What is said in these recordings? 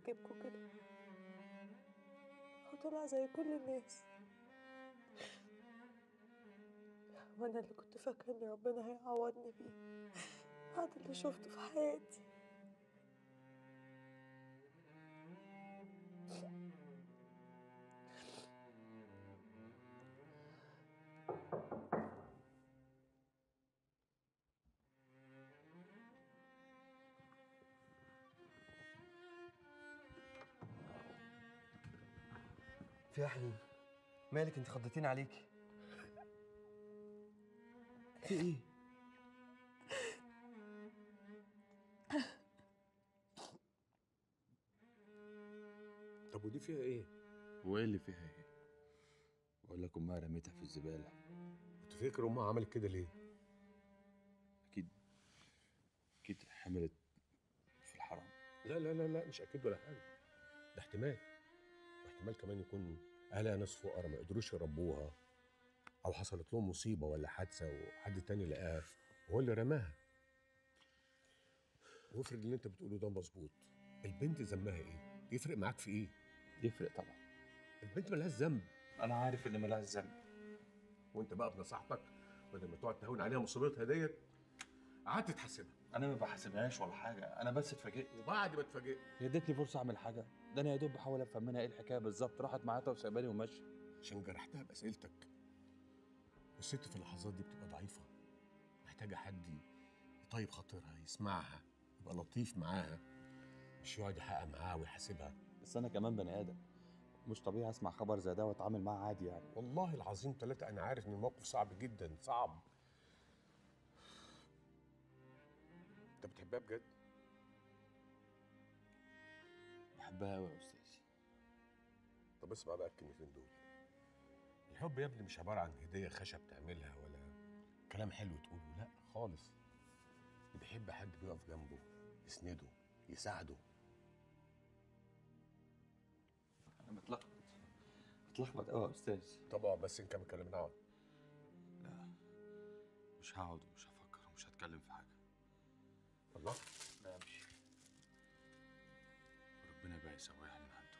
عاجبكوا كده، وطلع زي كل الناس، وانا اللي كنت فاكره ان ربنا هيعوضني بيه بعد اللي شفته في حياتي. في يا حنين؟ مالك انت خضتيني عليكي؟ في ايه؟ طب ودي فيها ايه؟ وايه اللي فيها ايه؟ بقول لك امها رميتها في الزباله. كنت فاكر امها عملت كده ليه؟ اكيد اكيد حملت في الحرام. لا لا لا لا، مش اكيد ولا حاجه، ده احتمال، واحتمال كمان يكون اهلها ناس فقراء ما قدروش يربوها، او حصلت لهم مصيبه ولا حادثه وحد تاني لقاها وهو اللي رماها. وافرض اللي انت بتقوله ده مظبوط، البنت ذنبها ايه؟ يفرق معاك في ايه؟ يفرق طبعا. البنت ملهاش ذنب. انا عارف ان ملهاش ذنب. وانت بقى بنصيحتك بدل ما تقعد تهون عليها مصيبتها ديت قعدت تحاسبها. انا ما بحاسبهاش ولا حاجه، انا بس اتفاجئت. وبعد ما اتفاجئت هي ادتني فرصه اعمل حاجه؟ ده انا يا دوب بحاول افهم منها ايه الحكايه بالظبط، راحت معاها وسايباني وماشيه. عشان جرحتها باسئلتك. والست في اللحظات دي بتبقى ضعيفه، محتاجه حد يطيب خاطرها، يسمعها، يبقى لطيف معاها، مش يقعد يحقق معاها ويحاسبها. بس انا كمان بني ادم، مش طبيعي اسمع خبر زي ده واتعامل معاه عادي يعني. والله العظيم ثلاثة أنا عارف إن الموقف صعب جدا، صعب. أنت بتحبها بجد؟ بحبها قوي يا استاذي. طب اسمع بقى الكلمتين دول. الحب يا ابني مش عبارة عن هدية خشب تعملها ولا كلام حلو تقوله، لا خالص. اللي بيحب حد بيقف جنبه، يسنده، يساعده. انا متلخبط قوي يا استاذ. طب اقعد بس نكمل كلامنا، اقعد. لا مش هقعد ومش هفكر ومش هتكلم في حاجه. الله. لا امشي، ربنا بقى يسويها من عنده.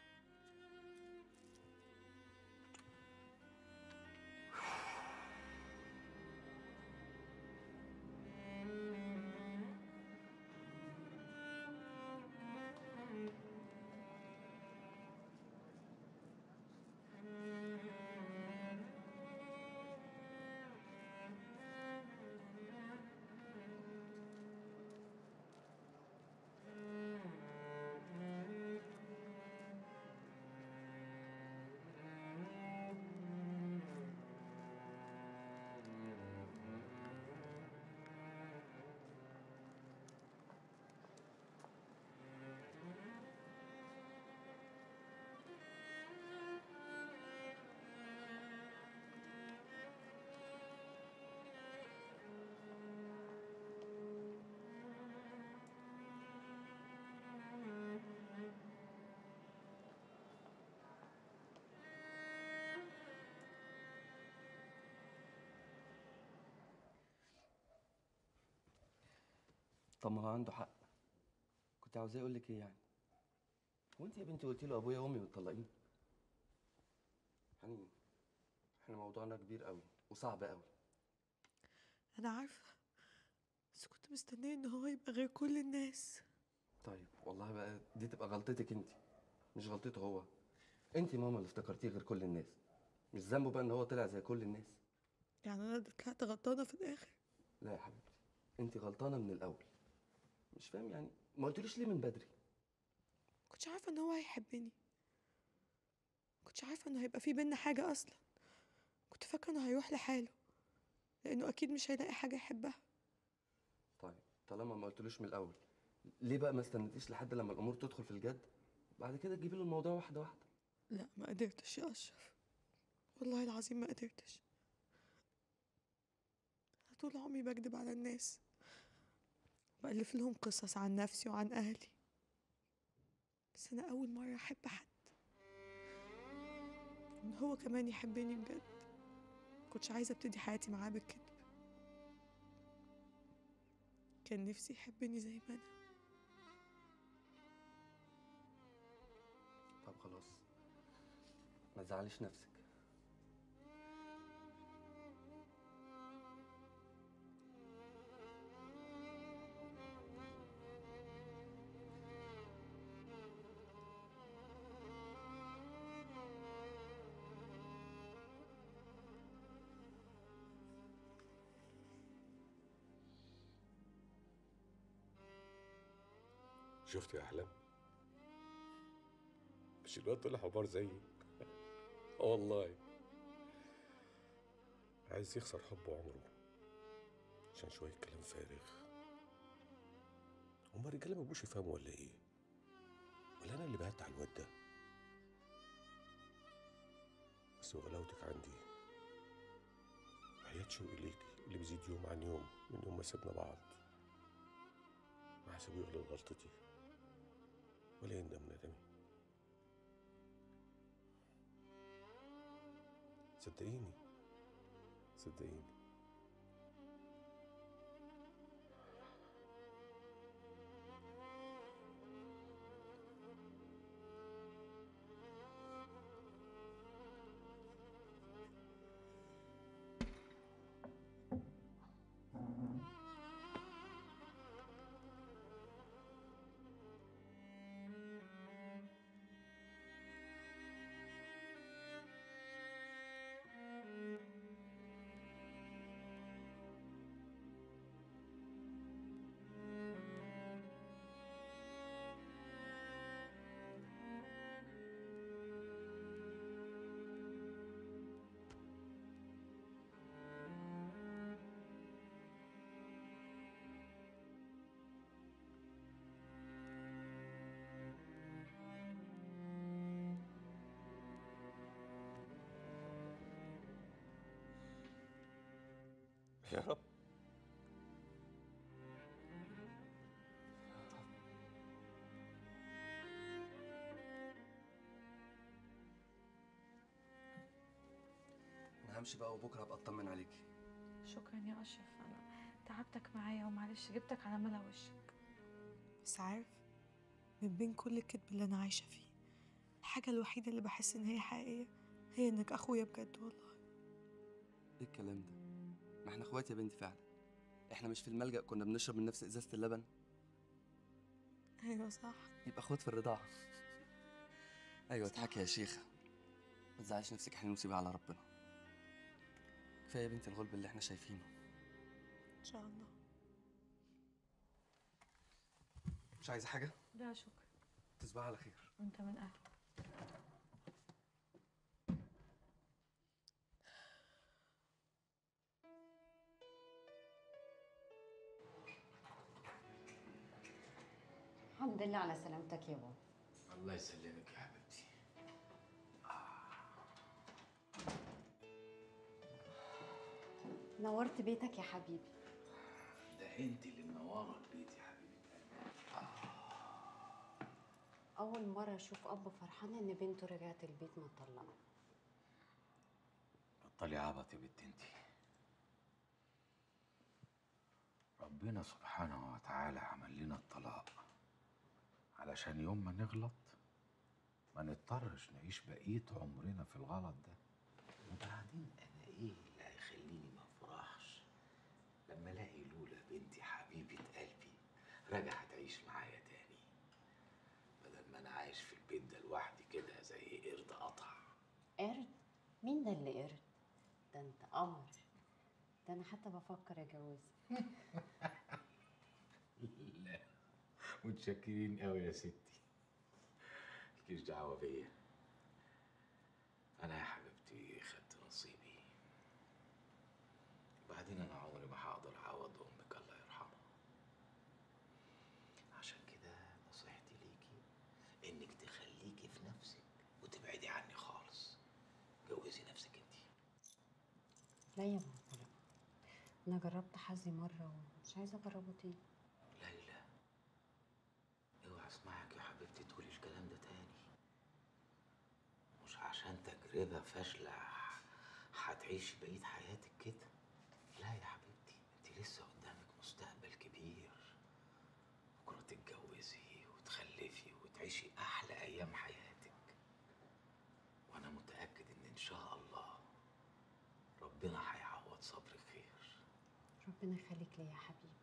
طب ما هو عنده حق. كنت عاوزاه يقول لك ايه يعني؟ هو انت يا بنتي قلتي له ابويا وامي متطلقين؟ حنين، احنا موضوعنا كبير قوي وصعب قوي. انا عارفه، بس كنت مستنيه ان هو يبقى غير كل الناس. طيب والله بقى دي تبقى غلطتك انت، مش غلطته هو. انت ماما اللي افتكرتيه غير كل الناس، مش ذنبه بقى ان هو طلع زي كل الناس. يعني انا اللي طلعت غلطانه في الاخر؟ لا يا حبيبتي، انت غلطانه من الاول. مش فاهم يعني ما قلتليش ليه من بدري؟ كنتش عارفه ان هو هيحبني، كنتش عارفه انه هيبقى في بينا حاجه اصلا. كنت فاكره انه هيروح لحاله، لانه اكيد مش هيلاقي حاجه يحبها. طيب طالما ما قلتلوش من الاول، ليه بقى ما استنيتيش لحد لما الامور تدخل في الجد بعد كده تجيبي له الموضوع واحده واحده؟ لا ما قدرتش يا اشرف، والله العظيم ما قدرتش. أنا طول عمري بكدب على الناس، بألف لهم قصص عن نفسي وعن اهلي، بس انا اول مره احب حد ان هو كمان يحبني بجد. كنتش عايزه ابتدي حياتي معاه بالكذب، كان نفسي يحبني زي ما انا. ما تزعليش نفسك. شفت يا احلام؟ مش الواد طلع حمار زيي؟ اه والله. عايز يخسر حبه عمره عشان شويه كلام فارغ. هما الرجاله ما بيبقوش يفهموا ولا ايه؟ ولا انا اللي بعدت على الواد ده؟ بس وغلاوتك عندي وحياة شوقي ليكي اللي بيزيد يوم عن يوم من يوم ما سيبنا بعض. ما حسبه يغلط غلطتي ولا يندم ندمي. صدقيني صدقيني. يا رب. انا همشي بقى وبكره ابقى اطمن عليكي. شكرا يا أشرف، أنا تعبتك معايا ومعلش جبتك على ملا وشك. بس عارف، من بين كل الكذب اللي أنا عايشة فيه، الحاجة الوحيدة اللي بحس إن هي حقيقية هي إنك أخويا بجد والله. ايه الكلام ده؟ ما احنا اخوات يا بنتي فعلا. احنا مش في الملجأ كنا بنشرب من نفس ازازة اللبن؟ أيوة صح. يبقى اخوات في الرضاعة. ايوه اضحكي يا شيخة، ما تزعليش نفسك، احنا نسيبها على ربنا. كفاية يا بنتي الغلب اللي احنا شايفينه. إن شاء الله. مش عايزة حاجة؟ لا شكرا. تصبحي على خير. وأنت من أهلك. الحمد لله على سلامتك يا بابا. الله يسلمك يا حبيبتي. نورت بيتك يا حبيبي. ده انت اللي منوره البيت يا حبيبه قلبي. أول مرة أشوف أب فرحان إن بنته رجعت البيت مطلقة. بطلي عبط يا بنت انت. ربنا سبحانه وتعالى عمل لنا الطلاق علشان يوم ما نغلط ما نضطرش نعيش بقية عمرنا في الغلط ده. وبعدين انا ايه اللي هيخليني ما افرحش لما الاقي لولا بنتي حبيبة قلبي راجعة تعيش معايا تاني، بدل ما انا عايش في البيت ده لوحدي كده زي قرد قطع. قرد؟ مين ده اللي قرد؟ ده أنت قمر. ده أنا حتى بفكر أجوزك. لا متشكرين قوي يا ستي، مالكيش دعوة بيا. أنا يا حبيبتي خدت نصيبي، وبعدين أنا عمري ما هقدر أعوض أمك الله يرحمها. عشان كده نصيحتي ليكي إنك تخليكي في نفسك وتبعدي عني خالص. جوزي نفسك انتي. لا يا بابا لا، أنا جربت حظي مرة ومش عايزة أجربه تاني. ليلى اوعى اسمعك يا حبيبتي تقولي الكلام ده تاني. مش عشان تجربة فاشلة هتعيشي بقية حياتك كده. لا يا حبيبتي، انت لسه قدامك مستقبل كبير. بكرة تتجوزي وتخلفي وتعيشي أحلى أيام حياتك. وأنا متأكد صبري خير. ربنا يخليك ليا يا حبيبي.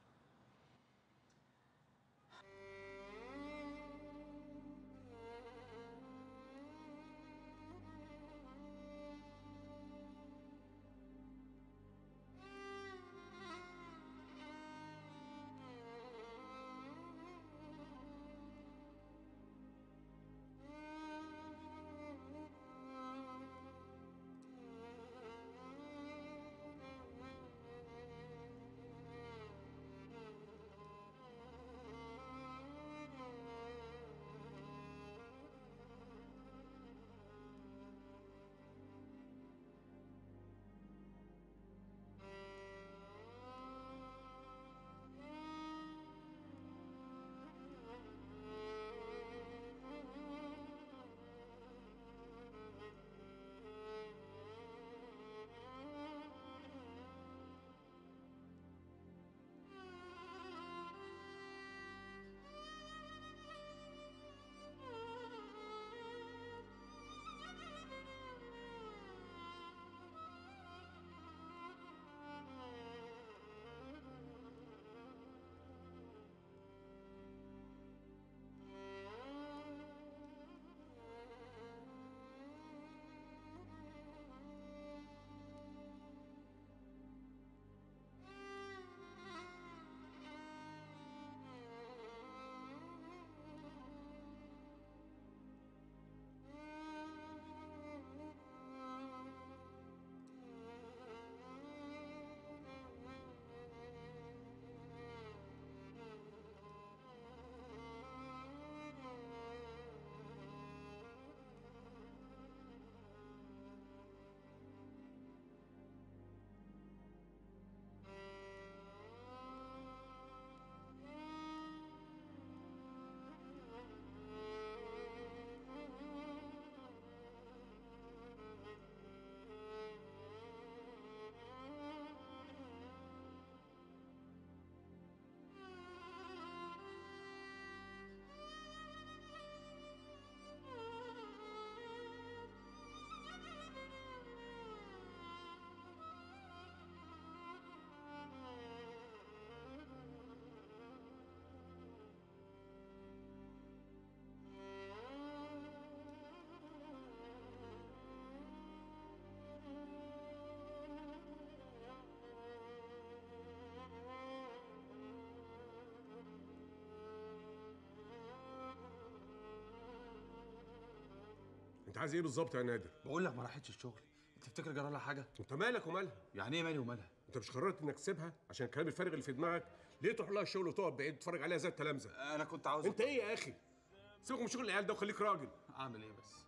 انت عايز ايه بالظبط يا نادر؟ بقول لك ما راحتش الشغل. انت تفتكر جرى لها حاجه؟ انت مالك ومالها؟ يعني ايه مالي ومالها؟ انت مش قررت انك تسيبها عشان الكلام الفارغ اللي في دماغك؟ ليه تروح لها الشغل وتقعد بعيد تتفرج عليها زي التلامذه؟ انا كنت عاوز انت ايه يا اخي؟ سيبك من شغل العيال ده وخليك راجل. اعمل ايه بس؟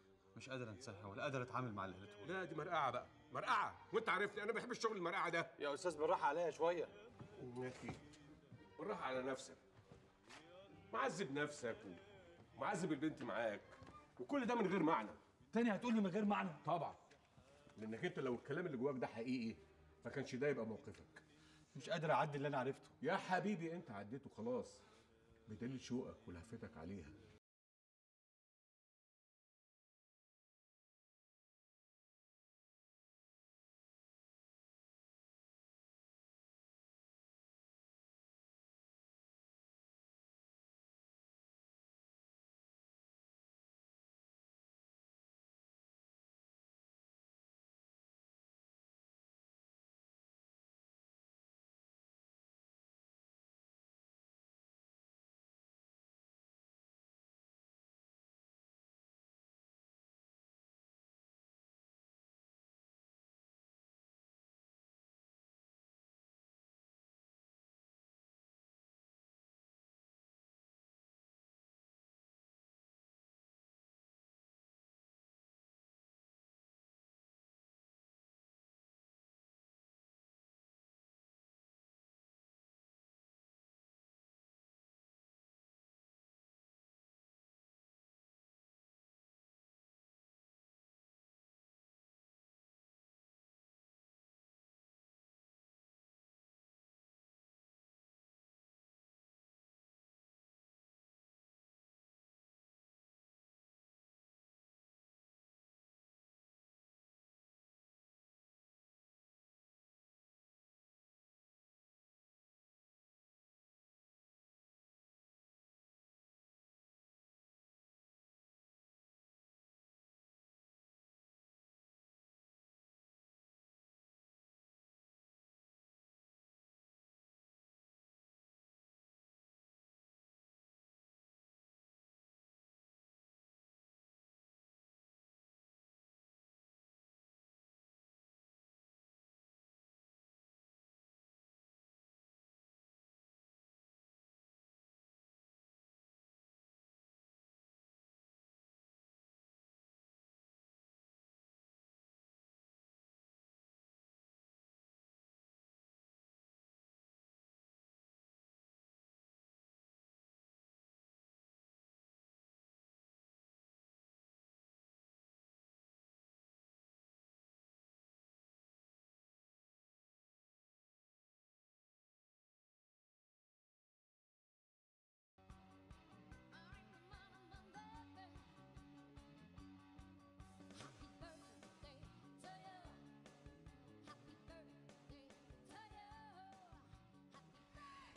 مش قادر انساها ولا قادر اتعامل مع اللي قالته لي. لا دي مرقعه بقى، مرقعه، وانت عارفني انا ما بحبش الشغل المرقعه ده. يا استاذ بالراحه عليا شويه. يا اخي بالراحه على نفسك، معذب نفسك ومعذب البنت معاك، وكل ده من غير معنى. تاني هتقول لي من غير معنى؟ طبعا، لانك انت لو الكلام اللي جواك ده حقيقي فكانش ده يبقى موقفك. مش قادر اعدي اللي انا عرفته. يا حبيبي انت عديته خلاص، بدليل شوقك ولهفتك عليها.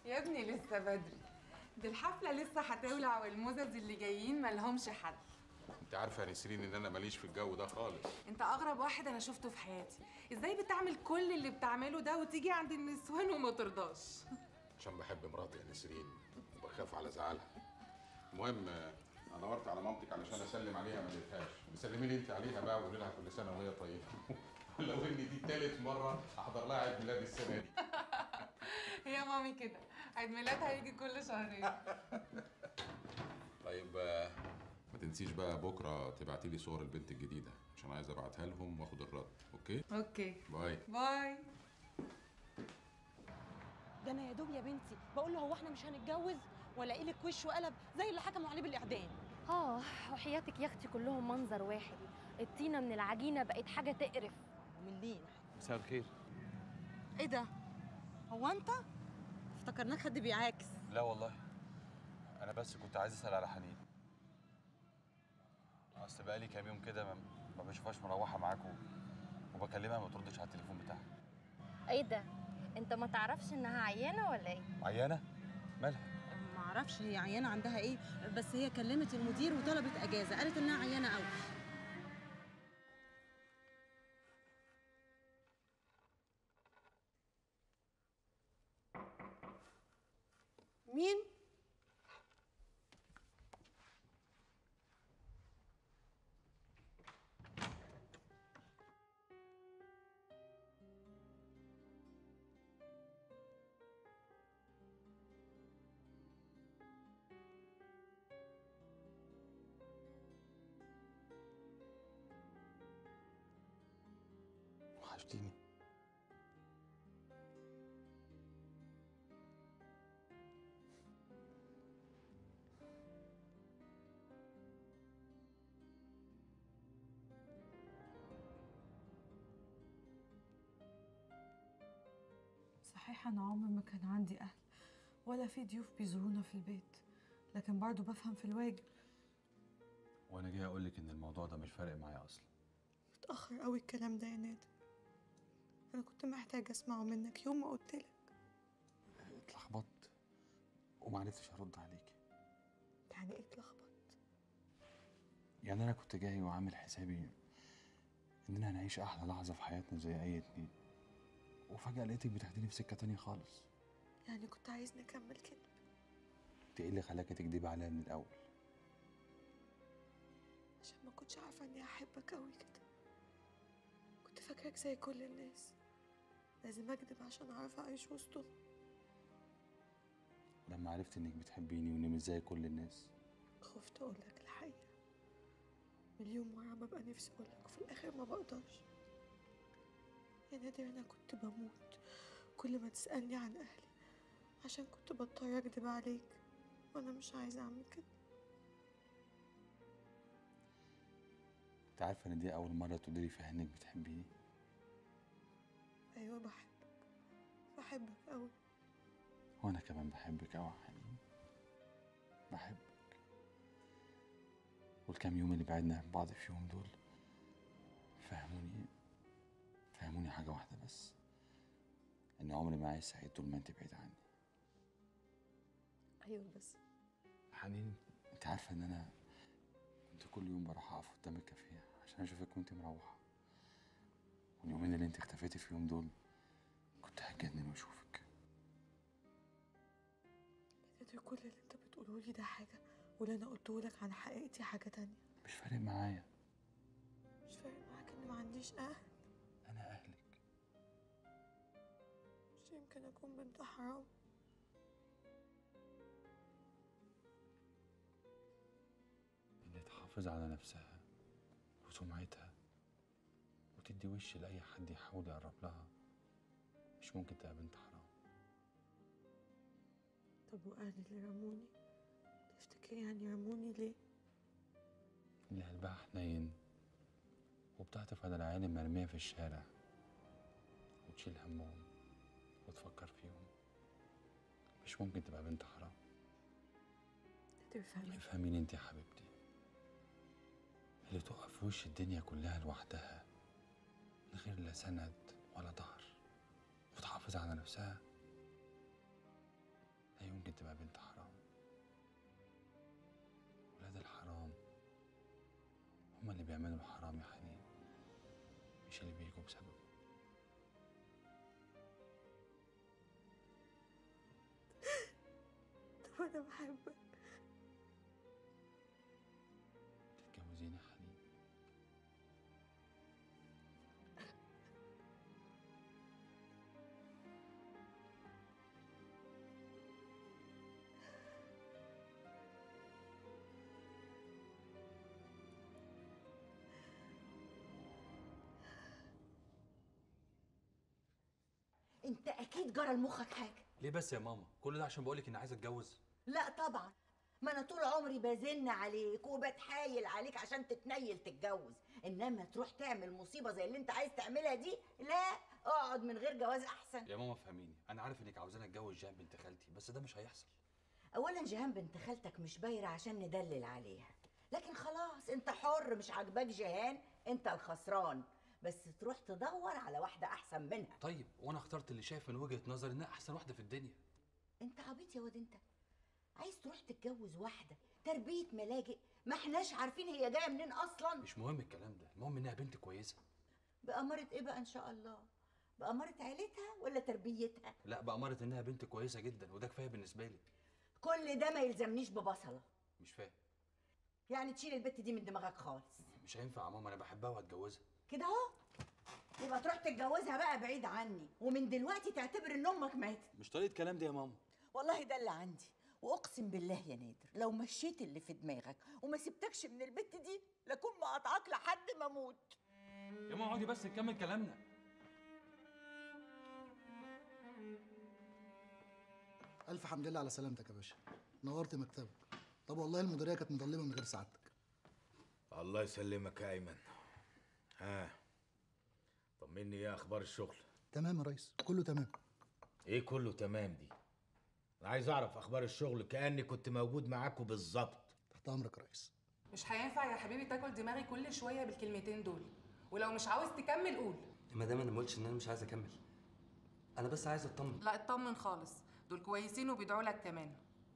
يا ابني لسه بدري، دي الحفلة لسه هتولع والمزز اللي جايين مالهمش حد. انت عارفه يا نسرين ان انا ماليش في الجو ده خالص. انت اغرب واحد انا شفته في حياتي، ازاي بتعمل كل اللي بتعمله ده وتيجي عند النسوان وما ترضاش؟ عشان بحب مراتي يا نسرين وبخاف على زعلها. المهم انا دورت على مامتك علشان اسلم عليها ما لقيتهاش، بسلمي لي انت عليها بقى وقولي لها كل سنه وهي طيبه. لو ان دي تالت مره احضر لها عيد ميلاد السنه دي. هي مامي كده، عيد ميلادها هيجي كل شهرين. طيب ما تنسيش بقى بكره تبعتي لي صور البنت الجديده عشان عايز ابعتها لهم واخد الرد. اوكي باي. باي. ده انا يا دوب يا بنتي بقول له هو احنا مش هنتجوز ولا ايه لك وش وقلب زي اللي حكموا عليه بالاعدام. وحياتك يا اختي كلهم منظر واحد، الطينه من العجينه بقت حاجه تقرف. ومن لين. مساء الخير. ايه ده؟ هو انت؟ افتكرناك حد بيعاكس. لا والله، انا بس كنت عايز اسال على حنين. اصل بقالي كام يوم كده ما بشوفهاش مروحه معاكم وبكلمها ما بتردش على التليفون بتاعها. ايه ده؟ انت ما تعرفش انها عيانه ولا ايه؟ عيانه؟ مالها؟ ما اعرفش هي عيانه عندها ايه، بس هي كلمت المدير وطلبت اجازه، قالت انها عيانه قوي. مين؟ وحشتيني. صحيح أنا عمري ما كان عندي أهل ولا في ضيوف بيزورونا في البيت، لكن برضه بفهم في الواجب. وانا جاي اقول لك ان الموضوع ده مش فارق معايا اصلا. متأخر قوي الكلام ده يا نادر، أنا كنت محتاجة أسمعه منك يوم ما قلتلك. اتلخبطت ومعرفتش ارد عليكي. يعني إيه اتلخبط؟ يعني انا كنت جاي وعامل حسابي اننا هنعيش احلى لحظه في حياتنا زي اي اتنين، وفجاه لقيتك بتاخديني في سكه تانية خالص. يعني كنت عايزني أكمل كده؟ انت ايه اللي خلاكي تكدبي عليا من الاول؟ عشان ما كنتش عارفة إني أحبك قوي كده، كنت فاكراك زي كل الناس، لازم أكدب عشان أعرف أعيش وسطهم. لما عرفت انك بتحبيني واني مش زي كل الناس خفت أقولك الحقيقة، مليون مرة ببقى نفسي أقولك وفي الآخر ما بقدرش. يا نادر أنا كنت بموت كل ما تسألني عن أهلي، عشان كنت بضطر أكدب عليك وأنا مش عايزة أعمل كده. انت عارفه ان دي اول مره تقولي فيها انك بتحبيني. أيوة بحبك أوي. وانا كمان بحبك اوي يا حنين، بحبك. والكام يوم اللي بعدنا عن بعض فيهم دول فهموني حاجه واحده بس، ان عمري ما عايز سعيد طول ما انت بعيد عني. أيوة بس حنين، انت عارفه ان انا كنت كل يوم بروح اقف قدام الكافيه عشان اشوفك وانت مروحه، واليومين اللي انت اختفيتي فيهم دول كنت هتجنن واشوفك. نادر كل اللي أنت بتقوله لي ده حاجة، واللي أنا قلته لك عن حقيقتي حاجة تانية. مش فارق معايا. مش فارق معاك إن ما عنديش أهل؟ انا اهلك. مش يمكن أكون بنت حرام؟ اللي تحافظ على نفسها وسمعتها وتدي وش لأي حد يحاول يقرب لها مش ممكن تبقى بنت حرام. طب وأهلي اللي رموني، تفتكري يعني رموني ليه؟ اللي قلبها حنين وبتعطف على العيال المرمية في الشارع وتشيل همهم وتفكر فيهم مش ممكن تبقى بنت حرام. تفهمي؟ افهميني انت يا حبيبتي، اللي تقف في وش الدنيا كلها لوحدها من غير لا سند ولا ظهر وتحافظ على نفسها ممكن تبقى بنت حرام. ولاد الحرام هما اللي بيعملوا الحرام يا حنين، مش اللي بيجوا بسببه. طب أنا بحبك. تتجوزيني يا حنين؟ انت اكيد جرى لمخك حاجه. ليه بس يا ماما؟ كل ده عشان بقولك اني عايز اتجوز؟ لا طبعا، ما انا طول عمري بزن عليك وبتحايل عليك عشان تتنيل تتجوز، انما تروح تعمل مصيبه زي اللي انت عايز تعملها دي، لا اقعد من غير جواز احسن. يا ماما فهميني، انا عارف انك عاوزاني اتجوز جيهان بنت خالتي، بس ده مش هيحصل. اولا جيهان بنت خالتك مش بايره عشان ندلل عليها، لكن خلاص انت حر، مش عاجباك جيهان انت الخسران، بس تروح تدور على واحده احسن منها. طيب وانا اخترت اللي شايف من وجهه نظري انها احسن واحده في الدنيا. انت عبيط يا واد انت، عايز تروح تتجوز واحده تربيه ملاجئ ما احناش عارفين هي جايه منين اصلا. مش مهم الكلام ده، المهم انها بنت كويسه. بأمارة ايه بقى ان شاء الله؟ بأمارة عيلتها ولا تربيتها؟ لا، بأمارة انها بنت كويسه جدا، وده كفايه بالنسبه لي. كل ده ما يلزمنيش ببصله. مش فاهم. يعني تشيل البت دي من دماغك خالص. مش هينفع يا ماما، انا بحبها وهتجوزها. كده اهو، يبقى تروح تتجوزها بقى بعيد عني، ومن دلوقتي تعتبر ان امك ماتت. مش طريقه كلام دي يا ماما. والله ده اللي عندي، واقسم بالله يا نادر لو مشيت اللي في دماغك وما سبتكش من البت دي لاكون مقاطعاك لحد ما اموت. يا ماما اقعدي بس نكمل كلامنا. الف حمد لله على سلامتك يا باشا، نورت مكتبك. طب والله المديريه كانت مظلمه من غير سعادتك. الله يسلمك يا ايمن. ها، طمني، ايه اخبار الشغل؟ تمام يا ريس، كله تمام. ايه كله تمام دي؟ انا عايز اعرف اخبار الشغل كاني كنت موجود معاكم بالظبط. تحت امرك يا ريس. مش هينفع يا حبيبي تاكل دماغي كل شويه بالكلمتين دول، ولو مش عاوز تكمل قول. ما دام انا ما قلتش ان انا مش عايز اكمل، انا بس عايز اطمن. لا اطمن خالص، دول كويسين وبيدعوا لك كمان.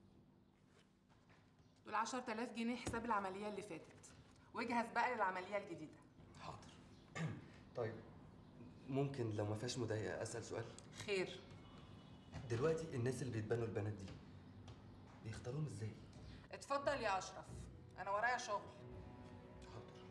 دول 10,000 جنيه حساب العمليه اللي فاتت، واجهز بقى للعمليه الجديده. حاضر. طيب ممكن لو ما فيهاش مضايقه اسال سؤال؟ خير. دلوقتي الناس اللي بيتبنوا البنات دي بيختاروهم ازاي؟ اتفضل يا اشرف، انا ورايا شغل. حاضر.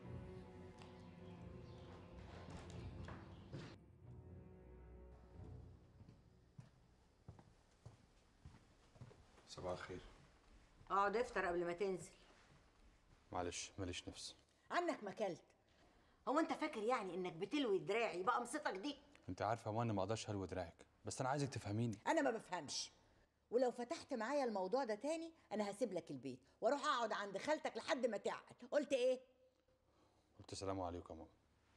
صباح الخير. اقعد افطر قبل ما تنزل. معلش ماليش نفس. عنك ما كلت. هو انت فاكر يعني انك بتلوي دراعي بقى مصيتك دي؟ انت عارفه يا ماما ما اقدرش الوي دراعك، بس انا عايزك تفهميني. انا ما بفهمش، ولو فتحت معايا الموضوع ده تاني انا هسيب لك البيت واروح اقعد عند خالتك لحد ما تعقد. قلت ايه؟ قلت سلام عليكم يا ماما.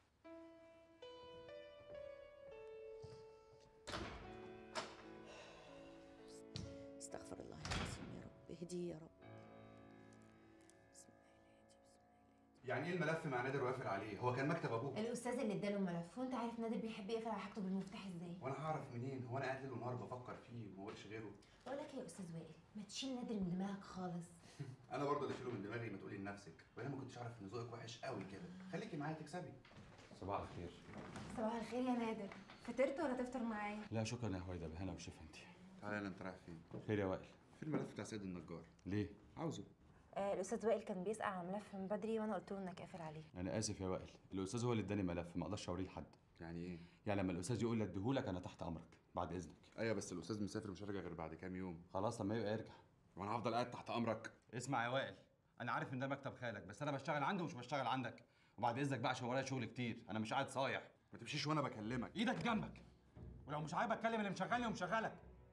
استغفر الله العظيم يا رب، اهدي يا رب. يعني ايه الملف مع نادر وقافل عليه؟ هو كان مكتب ابوه. الاستاذ اللي اداله الملف، وانت عارف نادر بيحب يقفل على حاجته بالمفتاح ازاي؟ وانا هعرف منين؟ هو انا قاعد ليل ونهار بفكر فيه وما بقولش غيره. بقول لك ايه يا استاذ وائل، ما تشيل نادر من دماغك خالص. انا برضه اللي اشيله من دماغي، ما تقولي لنفسك، وانا ما كنتش اعرف ان ذوقك وحش قوي كده. خليكي معايا تكسبي. صباح الخير. صباح الخير يا نادر، فطرت ولا تفطر معايا؟ لا شكرا يا هويدا، بهنا وشوف انت. تعالى، انت رايح فين؟ خير يا وائل. في الملف بتاع سيد النجار. ليه؟ عاوزه. الاستاذ وائل كان بيسأل على ملف من بدري وانا قلت له انك قافل عليه. انا اسف يا وائل، الاستاذ هو اللي اداني ملف، ما اقدرش اوريه لحد. يعني ايه؟ يعني لما الاستاذ يقول لي اديهولك انا تحت امرك، بعد اذنك. ايوه بس الاستاذ مسافر، مش هيرجع غير بعد كام يوم. خلاص لما يبقى يرجع. وانا هفضل قاعد تحت امرك؟ اسمع يا وائل، انا عارف ان ده مكتب خالك، بس انا بشتغل عنده ومش بشتغل عندك، وبعد اذنك بقى عشان ورايا شغل كتير، انا مش قاعد صايع. ما تمشيش وانا بكلمك. ايدك جنبك، ولو مش عايبك كلم اللي مشغلني ومشغلك.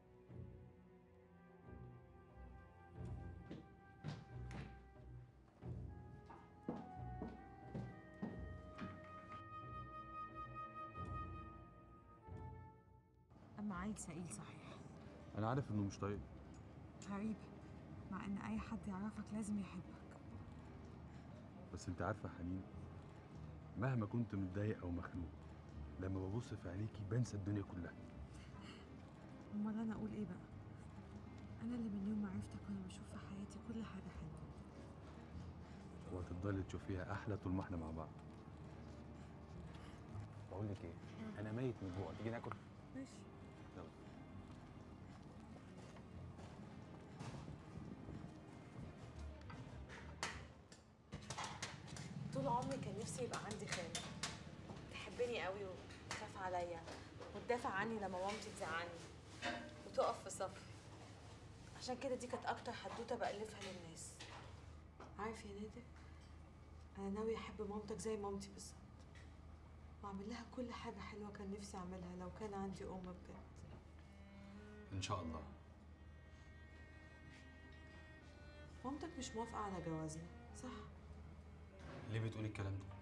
أما عيل سئيل صحيح. انا عارف انه مش طيب. غريبة، مع إن أي حد يعرفك لازم يحبك. بس انت عارفه يا حنين، مهما كنت متضايق او مخنوق، لما ببص في عينيكي بنسى الدنيا كلها. أمال أنا أقول إيه بقى؟ انا اللي من يوم ما عرفتك وانا بشوف في حياتي كل حاجه حلوه. وهتفضلي تشوفيها احلى طول ما احنا مع بعض. بقول لك ايه، انا ميت من الجوع، تيجي ناكل؟ ماشي. يلا. طول عمري كان نفسي يبقى عندي خالة تحبني قوي وتخاف عليا وتدافع عني لما مامتي تزعلني وتقف في صفي. عشان كده دي كانت اكتر حدوته بألفها للناس. عارف يا نادر، انا ناوي احب مامتك زي مامتي بالظبط واعمل لها كل حاجه حلوه كان نفسي اعملها لو كان عندي ام بجد. ان شاء الله. مامتك مش موافقه على جوازنا صح؟ ليه بتقولي الكلام ده؟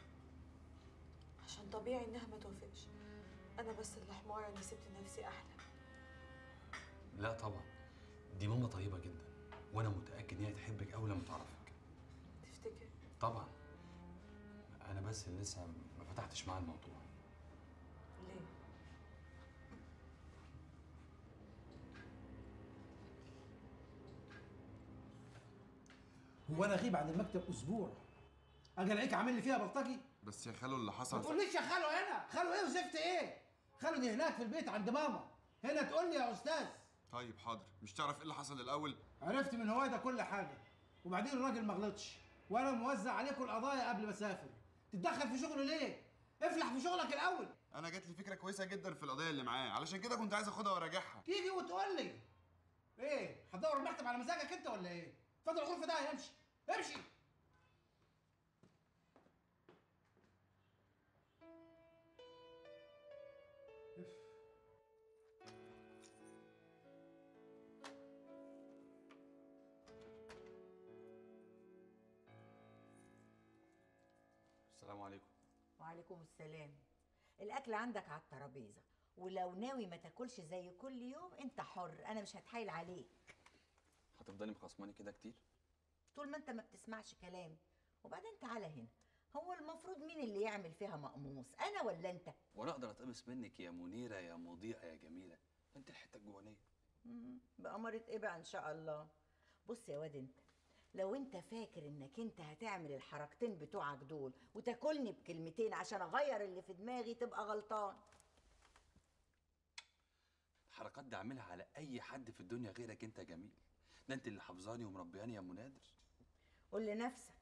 عشان طبيعي انها ما توافقش. انا بس اللي حماره اني سبت نفسي احلم. لا طبعا، دي ماما طيبه جدا وانا متاكد ان هي تحبك اول لما تعرفك. تفتكر؟ طبعا. انا بس اللي لسه ما فتحتش معاها الموضوع. ليه؟ هو انا اغيب عن المكتب اسبوع اجي الاقيك عامل لي فيها بلطجي؟ بس يا خالو اللي حصل ما تقوليش يا خالو هنا، خالو ايه وزفت ايه؟ خالو دي هناك في البيت عند ماما، هنا تقول لي يا استاذ. طيب حاضر، مش تعرف ايه اللي حصل الاول؟ عرفت من هواده كل حاجه، وبعدين الراجل ما غلطش وانا موزع عليكم القضايا قبل ما اسافر. تتدخل في شغله ليه؟ افلح في شغلك الاول. انا جات لي فكره كويسه جدا في القضيه اللي معاه، علشان كده كنت عايز اخدها وراجعها. تيجي وتقول لي ايه؟ هتدور المكتب على مزاجك انت ولا ايه؟ اتفضل الغرفه ده امشي امشي. السلام عليكم. وعليكم السلام. الاكل عندك على الترابيزه، ولو ناوي ما تاكلش زي كل يوم انت حر، انا مش هتحايل عليك. هتفضلي مخصماني كده كتير؟ طول ما انت ما بتسمعش كلامي. وبعدين تعالى هنا، هو المفروض مين اللي يعمل فيها مقموص، انا ولا انت؟ وانا اقدر اتقمص منك يا منيره يا مضيئه يا جميله؟ انت الحته الجوانيه. بأمارة ايه بقى ان شاء الله. بص يا واد، انت لو انت فاكر انك انت هتعمل الحركتين بتوعك دول وتاكلني بكلمتين عشان اغير اللي في دماغي تبقى غلطان. الحركات دي اعملها على اي حد في الدنيا غيرك انت يا جميل. ده انت اللي حافظاني ومربياني يا منادر. قول لنفسك.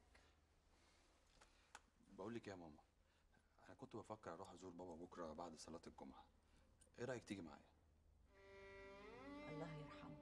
بقول لك يا ماما، انا كنت بفكر اروح ازور بابا بكره بعد صلاه الجمعه. ايه رايك تيجي معايا؟ الله يرحمه.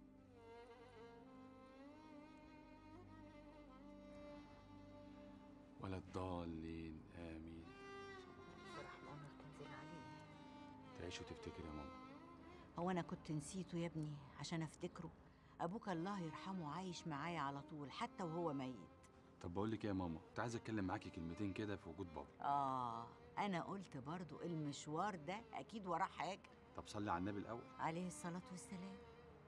ولا الضالين امين. ورحمه تنزل عليه. تعيش وتفتكر يا ماما. هو انا كنت نسيته يا ابني عشان افتكره؟ ابوك الله يرحمه عايش معايا على طول حتى وهو ميت. طب بقول لك ايه يا ماما، كنت عايز اتكلم معاكي كلمتين كده في وجود بابا. انا قلت برضو المشوار ده اكيد وراه حاجه. طب صلي على النبي الاول. عليه الصلاه والسلام.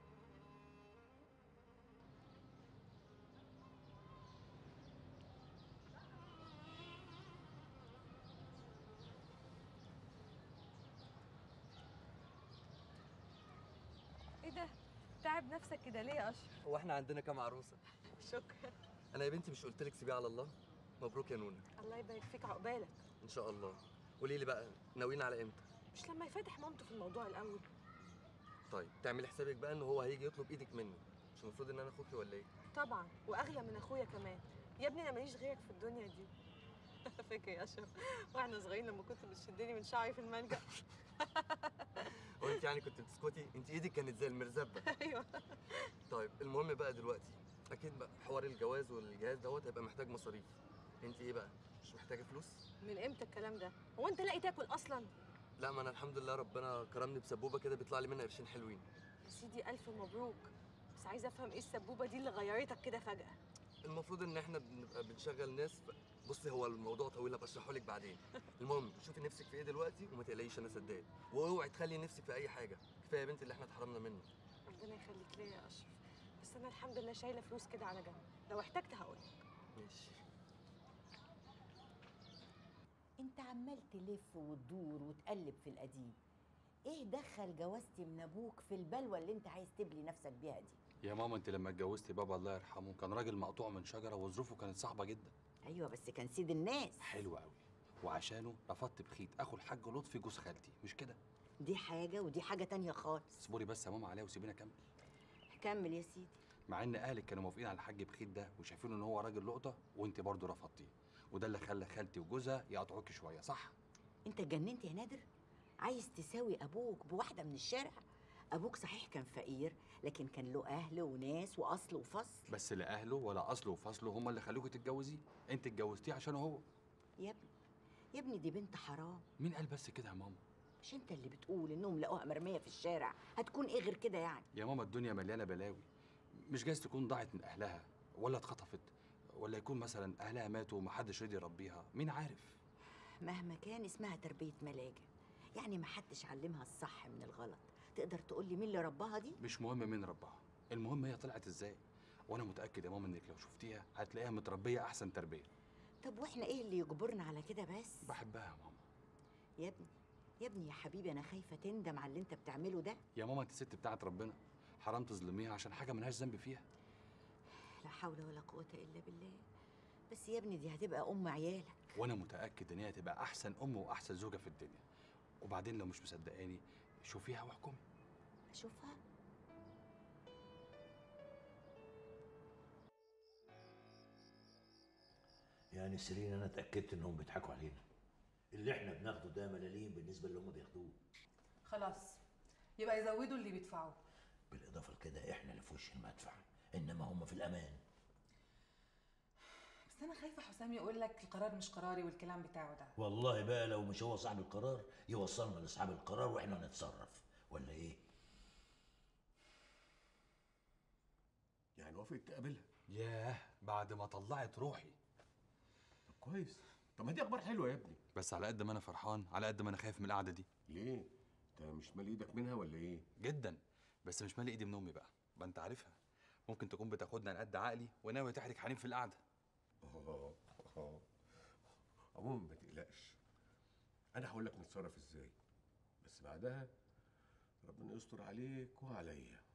ايه ده؟ تعب نفسك كده ليه يا اشرف؟ هو احنا عندنا كام عروسه؟ شكرا. انا يا بنتي مش قلت لك سيبيه على الله؟ مبروك يا نونا. الله يبارك فيك، عقبالك. ان شاء الله. قولي لي بقى، ناويين على امتى؟ مش لما يفتح مامته في الموضوع الاول؟ طيب تعملي حسابك بقى ان هو هيجي يطلب ايدك مني، مش المفروض ان انا اخوكي ولا ايه؟ طبعا، واغلى من اخويا كمان. يا ابني انا ماليش غيرك في الدنيا دي. فاكر يا اشرف واحنا صغيرين لما كنت بتشدني من شعري في الملجأ؟ هو انت يعني كنت بتسكتي؟ انت ايدك كانت زي المرزبه. ايوه. طيب المهم بقى دلوقتي، اكيد بقى حوار الجواز والجهاز دوت هيبقى محتاج مصاريف. انت ايه بقى؟ مش محتاجه فلوس؟ من امتى الكلام ده؟ هو انت لاقي تاكل اصلا؟ لا، ما انا الحمد لله ربنا كرمني بسبوبه كده بيطلع لي منها قرشين حلوين. يا سيدي الف مبروك، بس عايزه افهم ايه السبوبه دي اللي غيرتك كده فجاه؟ المفروض ان احنا بنبقى بنشغل ناس بصي هو الموضوع طويل، ابقى اشرحه لك بعدين. المهم شوفي نفسك في ايه دلوقتي وما تقلقيش انا سداد، واوعي تخلي نفسك في اي حاجه. كفايه يا بنتي اللي احنا اتحرمنا منه. ربنا يخليك ليا يا اشرف، بس انا الحمد لله شايله فلوس كده على جنب، لو احتجت هقولك. ماشي. انت عمال تلف وتدور وتقلب في القديم، ايه دخل جوازتي من ابوك في البلوه اللي انت عايز تبلي نفسك بيها دي؟ يا ماما انت لما اتجوزتي بابا الله يرحمه كان راجل مقطوع من شجره وظروفه كانت صعبه جدا. ايوه بس كان سيد الناس. حلو قوي. وعشانه رفضت بخيت اخو الحاج لطفي جوز خالتي، مش كده؟ دي حاجه ودي حاجه تانية خالص. اصبري بس يا ماما عليا وسيبيني اكمل. كمل يا سيدي. مع ان اهلك كانوا موافقين على الحاج بخيت ده وشايفينه ان هو راجل لقطه وانت برضه رفضتيه، وده اللي خلى خالتي وجوزها يقطعوكي شويه، صح؟ انت اتجننت يا نادر؟ عايز تساوي ابوك بواحده من الشارع؟ ابوك صحيح كان فقير لكن كان له اهل وناس واصل وفصل. بس لا اهله ولا اصله وفصله هم اللي خلوكي تتجوزيه، انت اتجوزتيه عشان هو. يا ابني يا ابني دي بنت حرام. مين قال بس كده يا ماما؟ مش انت اللي بتقول انهم لقوها مرميه في الشارع؟ هتكون ايه غير كده يعني؟ يا ماما الدنيا مليانه بلاوي، مش جايز تكون ضاعت من اهلها ولا اتخطفت ولا يكون مثلا اهلها ماتوا ومحدش رضي يربيها، مين عارف؟ مهما كان اسمها تربيه ملاجئ، يعني محدش علمها الصح من الغلط. تقدر تقول لي مين اللي رباها دي؟ مش مهم مين رباها، المهم هي طلعت ازاي. وانا متاكد يا ماما انك لو شفتيها هتلاقيها متربيه احسن تربيه. طب واحنا ايه اللي يجبرنا على كده بس؟ بحبها يا ماما. يا ابني يا ابني يا حبيبي انا خايفه تندم على اللي انت بتعمله ده. يا ماما انت ست بتاعت ربنا، حرام تظلميها عشان حاجه ملهاش ذنب فيها. لا حول ولا قوه الا بالله. بس يا ابني دي هتبقى ام عيالك. وانا متاكد ان هي هتبقى احسن ام واحسن زوجه في الدنيا. وبعدين لو مش مصدقاني شوفيها واحكمي. اشوفها؟ يعني سيرين انا اتاكدت انهم بيضحكوا علينا. اللي احنا بناخده ده ملاليم بالنسبه اللي هم بياخدوه. خلاص يبقى يزودوا اللي بيدفعوه. بالاضافه لكده احنا اللي في وش المدفع، انما هم في الامان. بس انا خايفه حسام يقول لك القرار مش قراري والكلام بتاعه ده. والله بقى لو مش هو صاحب القرار يوصلنا لاصحاب القرار واحنا نتصرف، ولا ايه؟ يعني وافقت تقابلها؟ ياه بعد ما طلعت روحي. طب كويس. طب ما دي اخبار حلوه يا ابني. بس على قد ما انا فرحان على قد ما انا خايف من القعده دي. ليه؟ انت مش مالي ايدك منها ولا ايه؟ جدا، بس مش مالي ايدي من امي بقى انت عارفها. ممكن تكون بتاخدنا على قد عقلي وناوي تحرك حنين في القعده. عموما ما تقلقش، انا هقول لك نتصرف ازاي، بس بعدها ربنا يستر عليك وعليا.